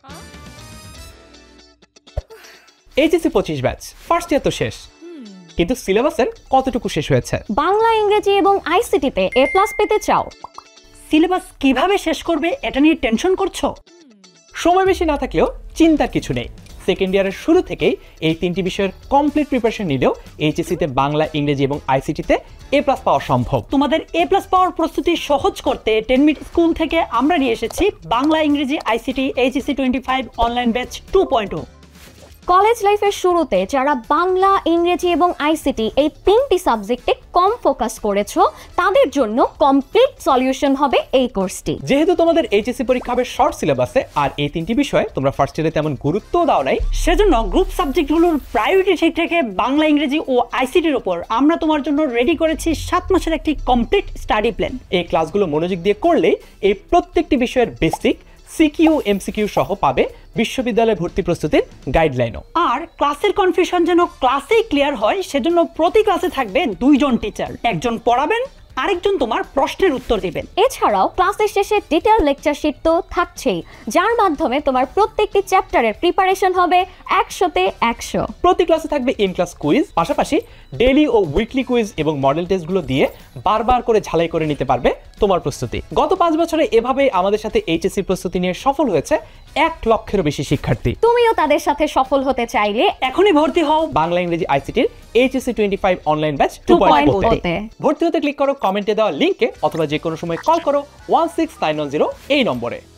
HSC 25 batch first year তো শেষ, কিন্তু সিলেবাসের কতটুকু শেষ হয়েছে? বাংলা, ইংরেজি এবং আইসিটিতে A+ পেতে চাও? সিলেবাস কিভাবে শেষ করবে এটা নিয়ে টেনশন করছো? সময় বেশি না থাকলেও চিন্তার কিছু নেই। সেকেন্ড ইয়ারের শুরু থেকেই এই তিনটি বিষয়ের কমপ্লিট প্রিপারেশন নিলেও এইচএসসিতে বাংলা, ইংরেজি এবং আইসিটিতে A+ পাওয়া সম্ভব। তোমাদের A+ পাওয়ার প্রস্তুতি সহজ করতে 10 মিনিট স্কুল থেকে আমরা নিয়ে এসেছি বাংলা, ইংরেজি, ICT HSC 25 online batch 2.0। College লাইফের শুরুতে যারা বাংলা, ইংরেজি এবং আইসিটি এই তিনটি সাবজেক্টে কম ফোকাস করেছো তাদের জন্য কমপ্লিট সলিউশন হবে এই কোর্সটি। যেহেতু তোমাদের এইচএসসি পরীক্ষা হবে শর্ট সিলেবাসে আর এই তিনটি বিষয়ে তোমরা ফার্স্ট ইয়ারে তেমন গুরুত্ব দাও নাই, সেজন্য গ্রুপ সাবজেক্টগুলোর প্রায়োরিটি ঠিক রেখে বাংলা, ইংরেজি ও আইসিটির উপর আমরা তোমার জন্য রেডি করেছি 7 মাসের একটি কমপ্লিট স্টাডি প্ল্যান। এই ক্লাসগুলো মনোযোগ দিয়ে করলে এই প্রত্যেকটি বিষয়ের বেসিক, সিকিউ, এমসিকিউ সহ পাবে বিশ্ববিদ্যালয় ভর্তি প্রস্তুতির গাইডলাইনও। আর ক্লাসের কনফিউশন যেন ক্লাসেই ক্লিয়ার হয় সেজন্য প্রতি ক্লাসে থাকবে 2 জন টিচার, একজন পড়াবেন, আরেকজন তোমার প্রশ্নের উত্তর দিবেন। এছাড়াও ক্লাসের শেষে ডিটেইল লেকচার শিট তো থাকছেই, যার মাধ্যমে তোমার প্রত্যেকটি চ্যাপ্টারের প্রিপারেশন হবে 100তে 100। প্রতি ক্লাসে থাকবে ইন ক্লাস কুইজ, পাশাপাশি ডেইলি ও উইকলি কুইজ এবং মডেল টেস্টগুলো দিয়ে বারবার করে ঝালাই করে নিতে পারবে তোমার প্রস্তুতি। গত 5 বছরে এভাবে আমাদের সাথে এইচএসসি প্রস্তুতি নিয়ে সফল হয়েছে 1 লক্ষেরও বেশি শিক্ষার্থী। তুমিও তাদের সাথে সফল হতে চাইলে এখনই ভর্তি হও বাংলা, ইংরেজি, আইসিটির এইচএসসি 25 অনলাইন ব্যাচ 2.0 তে। ভর্তি হতে ক্লিক করো কমেন্টে দেওয়া লিংকে, অথবা যে কোনো সময় কল করো 16910 এই নম্বরে।